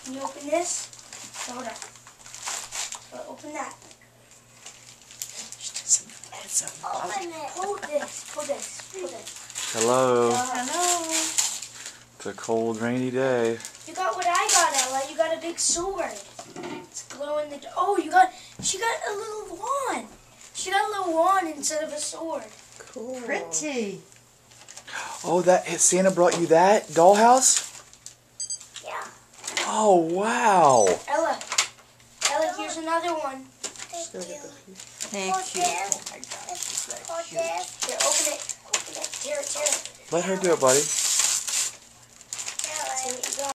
Can you open this? Hold on. Open that. Open it. Hold this. Hold this. Hold this. Hello. Hello. It's a cold, rainy day. You got what I got, Ella. You got a big sword. It's glow in the. Oh, you got. She got a little wand. She got a little wand instead of a sword. Cool. Pretty. Oh, Santa brought you that dollhouse? Yeah. Oh, wow. Ella, here's another one. Thank you. Thank you. Oh my gosh, is that cute? Here, open it. Open it. Tear it. Let her do it, buddy. See what you got.